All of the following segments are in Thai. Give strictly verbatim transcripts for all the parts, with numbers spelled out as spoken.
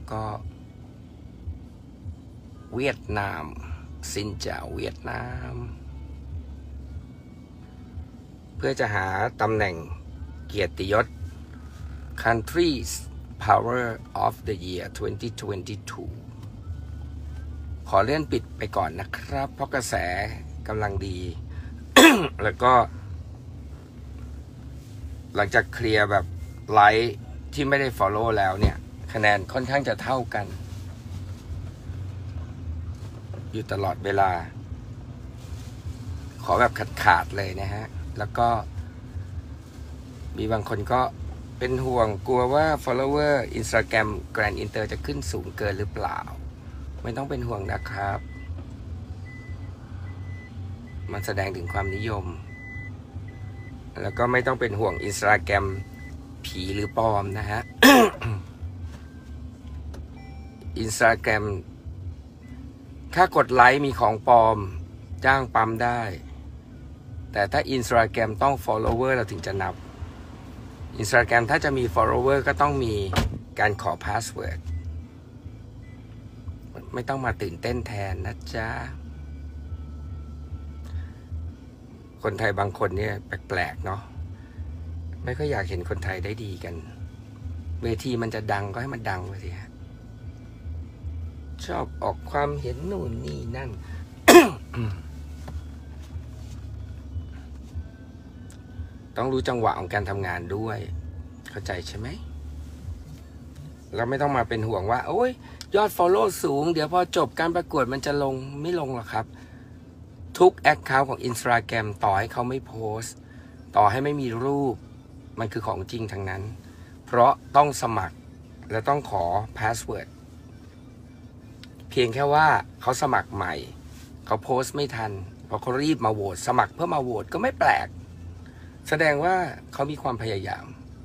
ก็เวียดนามซินเจ้าเวียดนามเพื่อจะหาตำแหน่งเกียรติยศ Countries Power of the Year สองพันยี่สิบสอง ขอเลื่อนปิดไปก่อนนะครับเพราะกระแสกำลังดี แล้วก็หลังจากเคลียร์แบบไลค์ที่ไม่ได้ follow แล้วเนี่ยคะแนนค่อนข้างจะเท่ากันอยู่ตลอดเวลาขอแบบขาดๆเลยนะฮะแล้วก็มีบางคนก็เป็นห่วงกลัวว่า follower Instagram Grand Inter จะขึ้นสูงเกินหรือเปล่าไม่ต้องเป็นห่วงนะครับมันแสดงถึงความนิยมแล้วก็ไม่ต้องเป็นห่วง Instagram ผีหรือปลอมนะฮะ Instagram ถ้ากดไลค์มีของปลอมจ้างปั๊มได้แต่ถ้า Instagram ต้อง follower เราถึงจะนับ Instagram ถ้าจะมี follower ก็ต้องมีการขอ password ไม่ต้องมาตื่นเต้นแทนนะจ๊ะคนไทยบางคนเนี่ยแปลกๆเนาะไม่ค่อยอยากเห็นคนไทยได้ดีกันเวทีมันจะดังก็ให้มันดังไปสิฮะชอบออกความเห็นนู่นนี่นั่น ต้องรู้จังหวะของการทำงานด้วยเข้าใจใช่ไหมเราไม่ต้องมาเป็นห่วงว่าโอ้ยยอด follow สูงเดี๋ยวพอจบการประกวดมันจะลงไม่ลงหรอกครับทุก account ของ Instagram ต่อให้เขาไม่โพสต์ต่อให้ไม่มีรูปมันคือของจริงทั้งนั้นเพราะต้องสมัครและต้องขอ password เพียงแค่ว่าเขาสมัครใหม่เขาโพสต์ไม่ทันพอเขารีบมาโหวตสมัครเพื่อมาโหวตก็ไม่แปลกแสดงว่าเขามีความพยายาม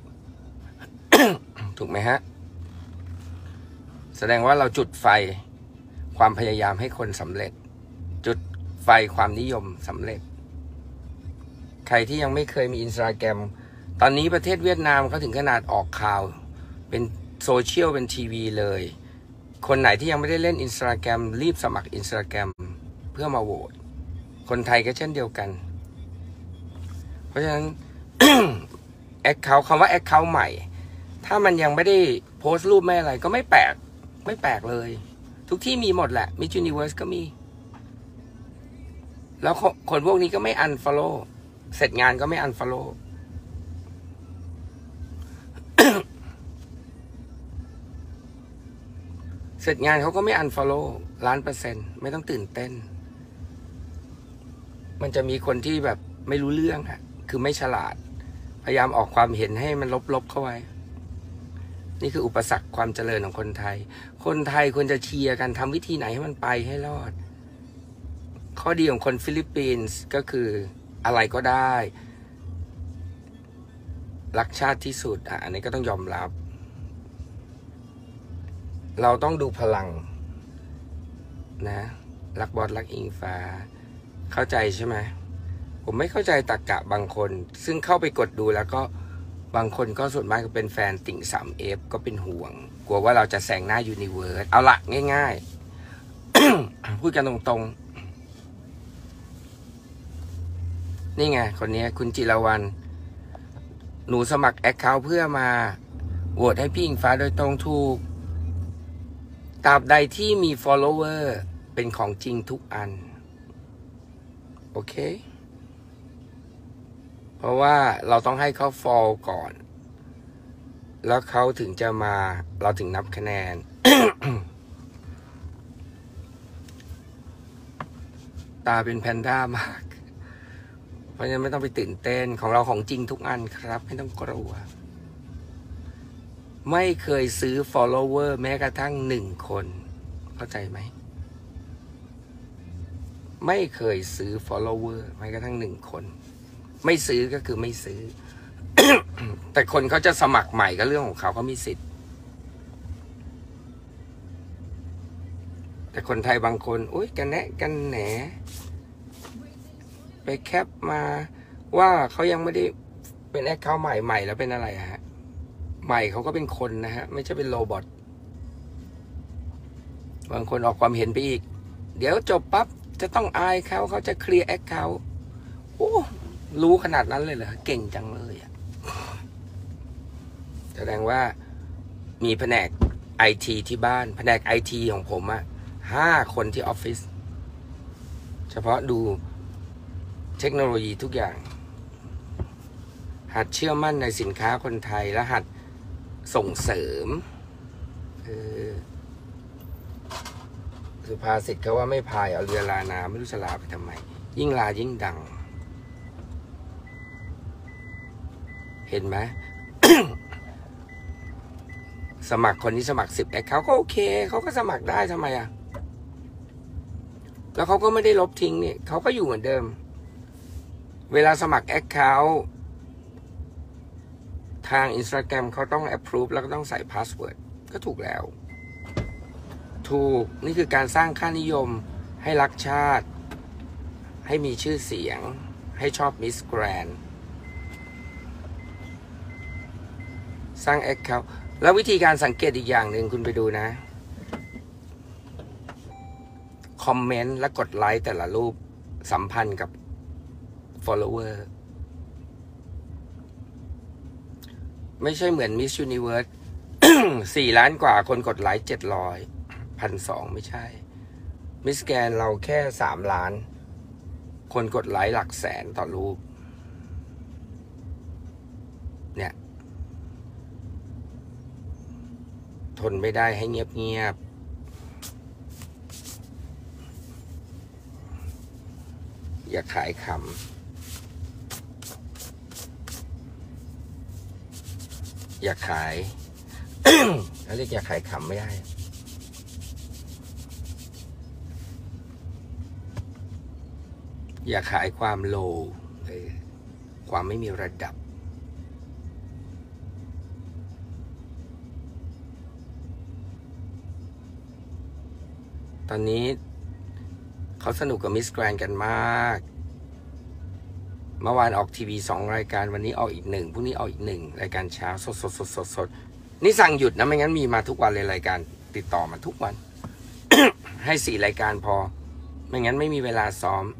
ถูกไหมฮะแสดงว่าเราจุดไฟความพยายามให้คนสำเร็จจุดไฟความนิยมสำเร็จใครที่ยังไม่เคยมี Instagram ตอนนี้ประเทศเวียดนามเขาถึงขนาดออกข่าวเป็นโซเชียลเป็นทีวีเลยคนไหนที่ยังไม่ได้เล่น Instagram รีบสมัคร Instagram เพื่อมาโหวตคนไทยก็เช่นเดียวกันเพราะฉะนั้น Account คำว่า Account ใหม่ถ้ามันยังไม่ได้โพสต์รูปไม่อะไรก็ไม่แปลกไม่แปลกเลยทุกที่มีหมดแหละ Miss Universe ก็มีแล้วคนพวกนี้ก็ไม่ unfollow เสร็จงานก็ไม่ unfollow เสร็จงานเขาก็ไม่ unfollow ล้านเปอร์เซ็นต์ไม่ต้องตื่นเต้นมันจะมีคนที่แบบไม่รู้เรื่องอะคือไม่ฉลาดพยายามออกความเห็นให้มันลบๆเข้าไว้นี่คืออุปสรรคความเจริญของคนไทยคนไทยควรจะเชียร์กันทำวิธีไหนให้มันไปให้รอดข้อดีของคนฟิลิปปินส์ก็คืออะไรก็ได้รักชาติที่สุดอ่ะอันนี้ก็ต้องยอมรับเราต้องดูพลังนะรักบอสรักอิงฟ้าเข้าใจใช่ไหมผมไม่เข้าใจตรรกะบางคนซึ่งเข้าไปกดดูแล้วก็บางคนก็ส่วนมากก็เป็นแฟนติ่ง ทรี เอฟ ก็เป็นห่วงกลัวว่าเราจะแซงหน้า Universe เอาละง่ายๆ พูดกันตรงๆนี่ไงคนนี้คุณจิรวรรณหนูสมัคร Account เพื่อมาโหวตให้พี่อิงฟ้าโดยตรงถูกตราบใดที่มี follower เป็นของจริงทุกอันโอเคเพราะว่าเราต้องให้เขา fall ก่อนแล้วเขาถึงจะมาเราถึงนับคะแนน ตาเป็นแพนด้ามากเพราะฉะนั้นไม่ต้องไปตื่นเต้นของเราของจริงทุกอันครับไม่ต้องกลัวไม่เคยซื้อ follower แม้กระทั่งหนึ่งคนเข้าใจไหมไม่เคยซื้อ follower แม้กระทั่งหนึ่งคนไม่ซื้อก็คือไม่ซื้อ แต่คนเขาจะสมัครใหม่ก็เรื่องของเขาเขามีสิทธิ์แต่คนไทยบางคนโอ๊ยกันแนะกันแหนไปแคปมาว่าเขายังไม่ได้เป็นแอคเคาท์ใหม่ใหม่แล้วเป็นอะไรฮะใหม่เขาก็เป็นคนนะฮะไม่ใช่เป็นโรบอทบางคนออกความเห็นไปอีกเดี๋ยวจบปั๊บจะต้องอายเขาเขาจะเคลียร์แอคเคาท์โอ้รู้ขนาดนั้นเลยเหรอเก่งจังเลยอ่ะแสดงว่ามีแผนกไอทีที่บ้านแผนกไอทีของผมอะห้าคนที่ออฟฟิศเฉพาะดูเทคโนโลยีทุกอย่างหัดเชื่อมั่นในสินค้าคนไทยและหัดส่งเสริมเออสุภาษิตเขาว่าไม่พายเอาเรือลาน้ำไม่รู้จะลาไปทำไมยิ่งลายิ่งดังเห็นไหม สมัครคนที่สมัครสิบแอคเขาก็โอเคเขาก็สมัครได้ทำไมอ่ะแล้วเขาก็ไม่ได้ลบทิ้งนี่เขาก็อยู่เหมือนเดิมเวลาสมัครแอคเคาท์ทาง Instagram เขาต้อง approve แล้วก็ต้องใส่ password ก็ถูกแล้วถูกนี่คือการสร้างค่านิยมให้รักชาติให้มีชื่อเสียงให้ชอบ Miss Grand สร้าง account แล้ววิธีการสังเกตอีกอย่างหนึ่งคุณไปดูนะคอมเมนต์และกดไลค์แต่ละรูปสัมพันธ์กับ follower ไม่ใช่เหมือน Miss Universe สี่ล้านกว่าคนกดไลค์เจ็ดร้อยพันสองไม่ใช่ Miss Grand เราแค่สามล้านคนกดไลค์หลักแสนต่อรูปเนี่ยทนไม่ได้ให้เงียบๆอย่าขายขำอย่าขาย เขาเรียกอย่าขายขำไม่ได้อย่าขายความโลความไม่มีระดับตอนนี้เขาสนุกกับมิสแกรนด์กันมากเมื่อวานออกทีวีสองรายการวันนี้ออกอีกหนึ่งพรุ่งนี้ออกอีกหนึ่งรายการเช้าสดสดสดสดสดนี่สั่งหยุดนะไม่งั้นมีมาทุกวันเลยรายการติดต่อมาทุกวัน ให้สี่รายการพอไม่งั้นไม่มีเวลาซ้อม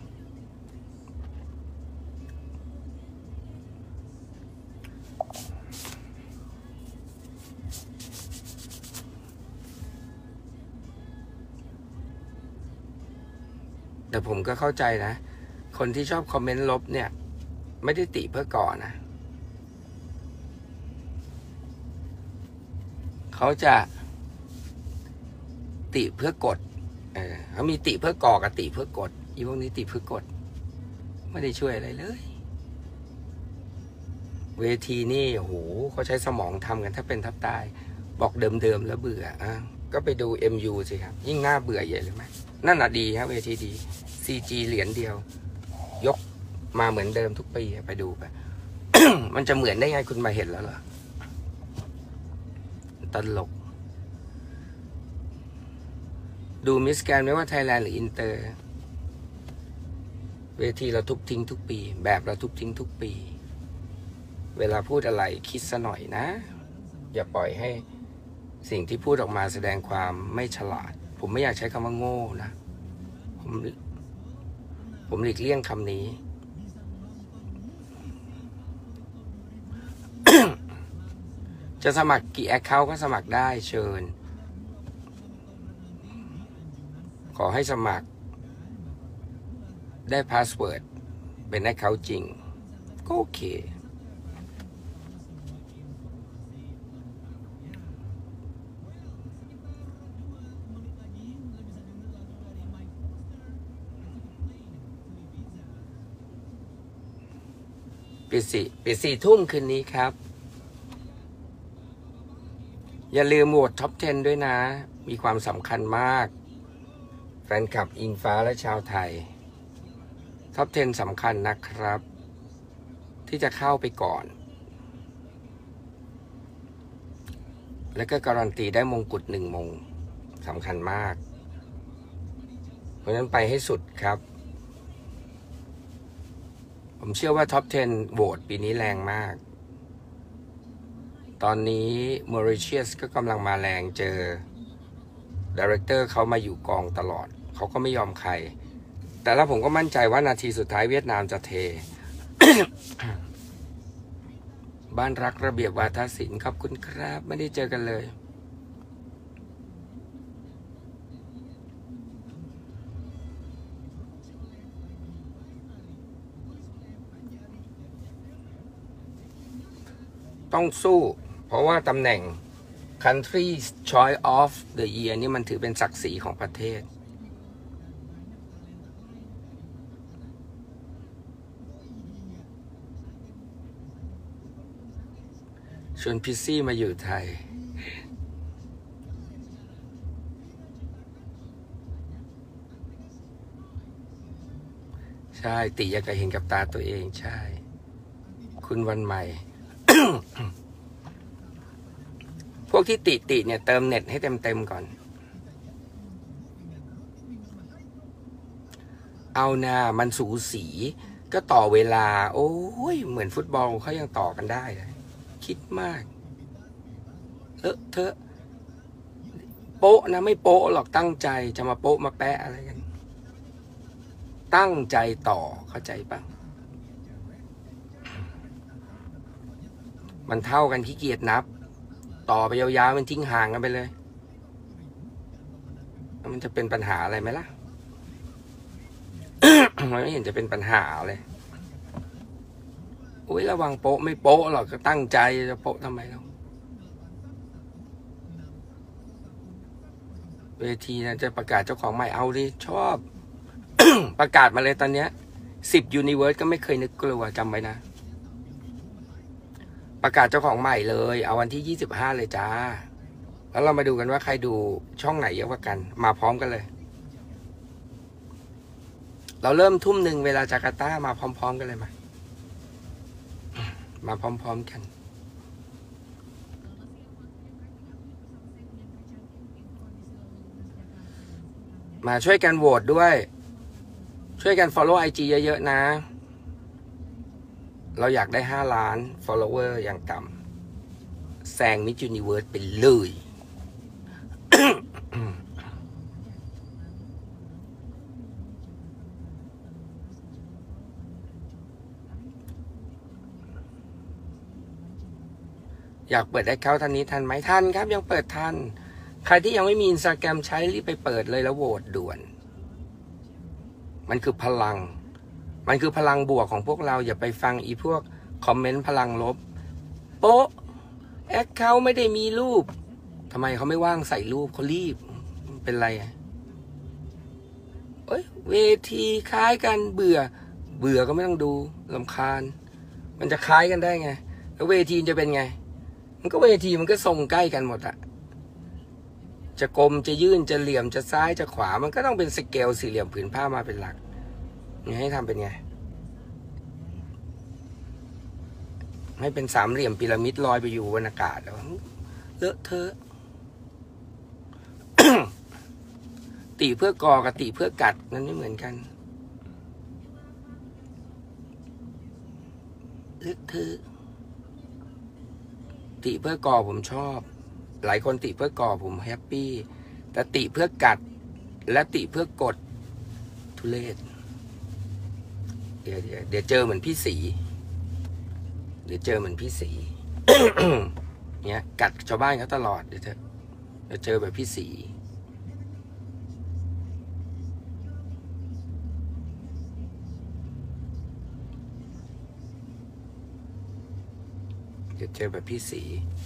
แต่ผมก็เข้าใจนะคนที่ชอบคอมเมนต์ลบเนี่ยไม่ได้ติเพื่อก่อนะเขาจะติเพื่อกดเออเขามีติเพื่อก่อกับติเพื่อกดอีพวกนี้ติเพื่อกดไม่ได้ช่วยอะไรเลยเวทีนี่โอ้โหเขาใช้สมองทำกันถ้าเป็นทับตายบอกเดิมๆแล้วเบื่ออ่ะก็ไปดู เอ็ม ยู สิครับยิ่งน่าเบื่อใหญ่เลยไหมนั่นน่ะดีครับเวทีดี ซี จี เหรียญเดียวยกมาเหมือนเดิมทุกปีไปดูไป มันจะเหมือนได้ไงคุณมาเห็นแล้วเหรอตลกดูมิสแกรนด์ไม่ว่าไทยแลนด์หรืออินเตอร์เวทีเราทุบทิ้งทุกปีแบบเราทุบทิ้งทุกปีเวลาพูดอะไรคิดซะหน่อยนะอย่าปล่อยให้สิ่งที่พูดออกมาแสดงความไม่ฉลาดผมไม่อยากใช้คำว่าโง่นะผมผมหลีกเลี่ยงคำนี้ จะสมัครกี่แอคเคาท์ก็สมัครได้เชิญขอให้สมัครได้พาสเวิร์ดเป็นแอคเคาท์จริงก็โอเคปิดสี่ปิดสี่ทุ่มคืนนี้ครับอย่าลืมโหวตท็อปสิบด้วยนะมีความสำคัญมากแฟนคลับอิงฟ้าและชาวไทยท็อปสิบสำคัญนะครับที่จะเข้าไปก่อนแล้วก็การันตีได้มงกุฎหนึ่งมงสำคัญมากเพราะฉะนั้นไปให้สุดครับผมเชื่อว่าท็อปสิบโหวตปีนี้แรงมากตอนนี้มอริเชียสก็กำลังมาแรงเจอดีเรคเตอร์เขามาอยู่กองตลอดเขาก็ไม่ยอมใครแต่แล้วผมก็มั่นใจว่านาทีสุดท้ายเวียดนามจะเท บ้านรักระเบียบวาทศิลป์ขอบคุณครับไม่ได้เจอกันเลยต้องสู้เพราะว่าตำแหน่ง Country Choice of the Year นี่มันถือเป็นศักดิ์ศรีของประเทศชวนพิซซี่มาอยู่ไทยใช่ติอยากจะเห็นกับตาตัวเองใช่คุณวันใหม่ พวกที่ติติเนี่ยเติมเน็ตให้เต็มเต็มก่อนเอานามันสูสีก็ต่อเวลาโอ้ยเหมือนฟุตบอลเขายังต่อกันได้เลยคิดมากเลอะเทอะโป๊ะนะไม่โป๊ะหรอกตั้งใจจะมาโป๊ะมาแปะอะไรกันตั้งใจต่อเข้าใจปะมันเท่ากันขี้เกียจนับต่อไปยาวๆมันทิ้งห่างกันไปเลยมันจะเป็นปัญหาอะไรไหมล่ะ มันไม่เห็นจะเป็นปัญหาเลยอุ้ยระวังโป๊ะไม่โป๊ะหรอกก็ตั้งใจจะโป๊ะทำไมเราเวทีนะจะประกาศเจ้าของใหม่เอาดิชอบ ประกาศมาเลยตอนเนี้ยสิบยูนิเวิร์สก็ไม่เคยนึกกลัวจำไว้นะประกาศเจ้าของใหม่เลยเอาวันที่ยี่สิบห้าเลยจ้าแล้วเรามาดูกันว่าใครดูช่องไหนเยอะกว่ากันมาพร้อมกันเลยเราเริ่มทุ่มหนึ่งเวลาจาการ์ตามาพร้อมๆกันเลยมามาพร้อมๆกันมาช่วยกันโหวตด้วยช่วยกัน follow ไอ จี เยอะๆนะเราอยากได้ห้าล้าน follower อย่างต่ำแซง Miss Universe ไปเลย อยากเปิดได้เข้าทันนี้ทันไหมทันครับยังเปิดทันใครที่ยังไม่มี Instagram ใช้รีบไปเปิดเลยแล้วโหวตด่วนมันคือพลังมันคือพลังบวกของพวกเราอย่าไปฟังอีพวกคอมเมนต์พลังลบโป๊ะแอคเขาไม่ได้มีรูปทำไมเขาไม่ว่างใส่รูปเขารีบเป็นไรอ่ะเอ้ยเวทีคล้ายกันเบื่อเบื่อก็ไม่ต้องดูรำคาญมันจะคล้ายกันได้ไงแล้วเวทีจะเป็นไงมันก็เวทีมันก็ทรงใกล้กันหมดอะจะกลมจะยื่นจะเหลี่ยมจะซ้ายจะขวามันก็ต้องเป็นสเกลสี่เหลี่ยมผืนผ้ามาเป็นหลักนี่ให้ทำเป็นไงให้เป็นสามเหลี่ยมพีระมิดลอยไปอยู่บนอากาศแล้วเลอะเทอะ ติเพื่อกอกับติเพื่อกัดนั้นไม่เหมือนกันเลอะเทอะติเพื่อกอผมชอบหลายคนติเพื่อกอผมแฮปปี้แต่ติเพื่อกัดและติเพื่อกดทุเรศเดี๋ยวเดี๋ยวเดี๋ยวเจอเหมือนพี่สีเดี๋ยวเจอเหมือนพี่สี เนี้ยกัดชาวบ้านเขาตลอดเดี๋ยวเจอเดี๋ยวเจอแบบพี่สีเดี๋ยวเจอแบบพี่สี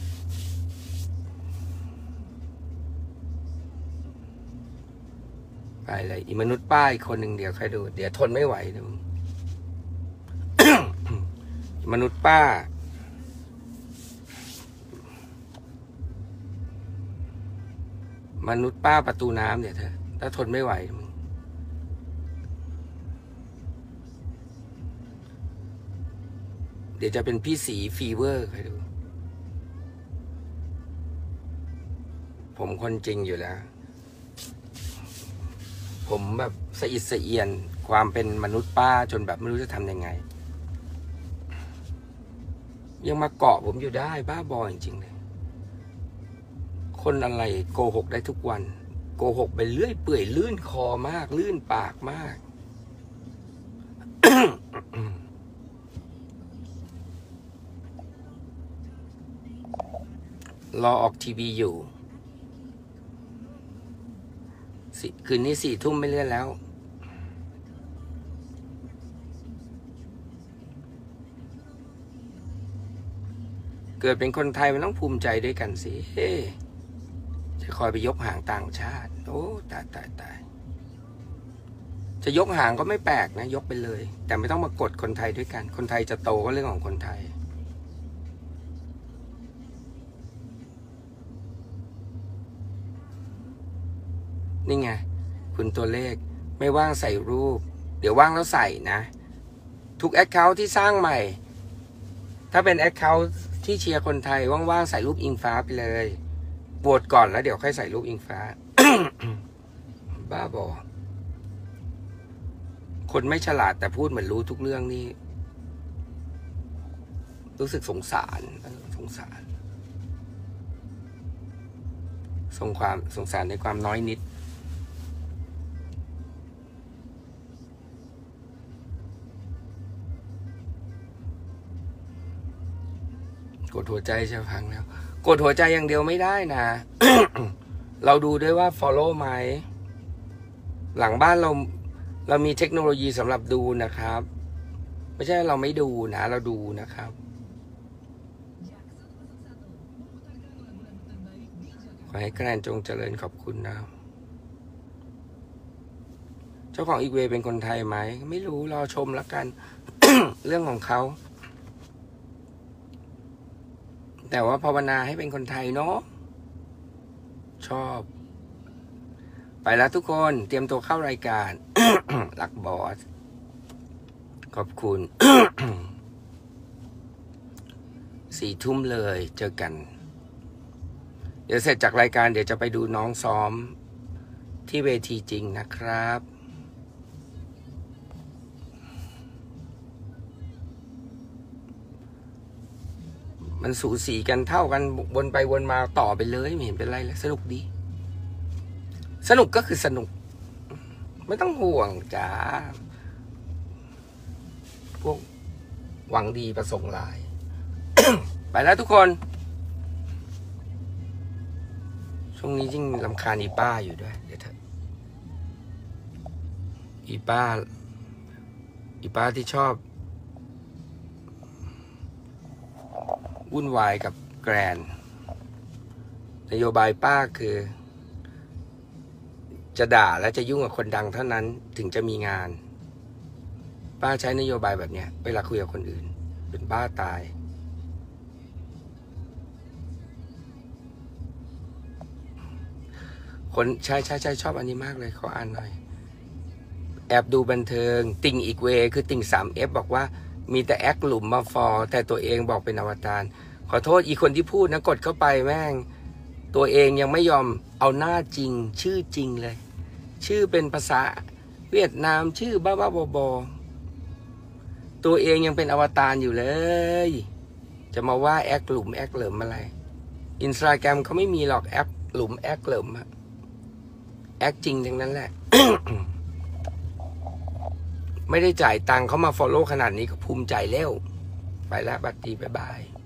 ไปเลยอีมนุษย์ป้าอีกคนหนึ่งเดี๋ยวใครดูเดี๋ยวทนไม่ไหวดู มนุษย์ป้ามนุษย์ป้าประตูน้ำเดี๋ยวเธอถ้าทนไม่ไหวเดี๋ยวจะเป็นพี่สีฟีเวอร์ใครดูผมคนจริงอยู่แล้วผมแบบสะอิดสะเอียนความเป็นมนุษย์ป้าจนแบบไม่รู้จะทำยังไงยังมาเกาะผมอยู่ได้บ้าบอจริงๆเลยคนอะไรโกหกได้ทุกวันโกหกไปเรื่อยเปื่อยลื่นคอมากลื่นปากมาก รอออกทีวีอยู่คืนนี้สี่ทุ่มไม่เลื่อนแล้วเกิดเป็นคนไทยมันต้องภูมิใจด้วยกันสิเฮ้จะคอยไปยกหางต่างชาติโอ้ตายตายตายจะยกหางก็ไม่แปลกนะยกไปเลยแต่ไม่ต้องมากดคนไทยด้วยกันคนไทยจะโตก็เรื่องของคนไทยนี่ไงคุณตัวเลขไม่ว่างใส่รูปเดี๋ยวว่างแล้วใส่นะทุกแอคเคาท์ที่สร้างใหม่ถ้าเป็นแอคเคาท์ที่เชียร์คนไทยว่างๆใส่รูปอิงฟ้าไปเลยโหวตก่อนแล้วเดี๋ยวค่อยใส่รูปอิงฟ้า บ้าบอคนไม่ฉลาดแต่พูดเหมือนรู้ทุกเรื่องนี่รู้สึกสงสารสงสารสงความสงสารในความน้อยนิดกดหัวใจจะพังแล้วกดหัวใจอย่างเดียวไม่ได้นะ เราดูด้วยว่า follow ไหมหลังบ้านเราเรามีเทคโนโลยีสำหรับดูนะครับไม่ใช่เราไม่ดูนะเราดูนะครับขอให้คะแนนจงเจริญขอบคุณนะเจ้าของอีกเวย์เป็นคนไทยไหมไม่รู้รอชมแล้วกัน เรื่องของเขาแต่ว่าภาวนาให้เป็นคนไทยเนาะชอบไปแล้วทุกคนเตรียมตัวเข้ารายการ หลักบอสขอบคุณ สี่ทุ่มเลยเจอกันเดี๋ยวเสร็จจากรายการเดี๋ยวจะไปดูน้องซ้อมที่เวทีจริงนะครับมันสูสีกันเท่ากันวนไปวนมาต่อไปเลยไม่เห็นเป็นไรเลยสนุกดีสนุกก็คือสนุกไม่ต้องห่วงจ้าพวกหวังดีประสงค์ร้าย ไปแล้วทุกคนช่วงนี้ยิ่งรำคาญอีป้าอยู่ด้วยเดี๋ยวเถอะอีป้าอีป้าที่ชอบวุ่นวายกับแกรนนโยบายป้าคือจะด่าและจะยุ่งกับคนดังเท่านั้นถึงจะมีงานป้าใช้นโยบายแบบเนี้ยเวลาคุยกับคนอื่นเป็นบ้าตายคนใช่ใช่ใช่ชอบอันนี้มากเลยขออ่านหน่อยแอบดูบันเทิงติ่งอีกเวคือติ่ง สามเอฟ บอกว่ามีแต่แอคหลุมมาฟอแต่ตัวเองบอกเป็นอวตารขอโทษอีคนที่พูดนะกดเข้าไปแม่งตัวเองยังไม่ยอมเอาหน้าจริงชื่อจริงเลยชื่อเป็นภาษาเวียดนามชื่อบ้าบ้าบอบอตัวเองยังเป็นอวตารอยู่เลยจะมาว่าแอคหลุมแอคเหลิมอะไรอินสตาแกรมเขาไม่มีหรอกแอคหลุมแอคเหลิมอะแอคจริงทั้งนั้นแหละ ไม่ได้จ่ายตังค์เขามาฟอลโล่ขนาดนี้ก็ภูมิใจแล้วไปแล้วบัดดีบ๊ายบาย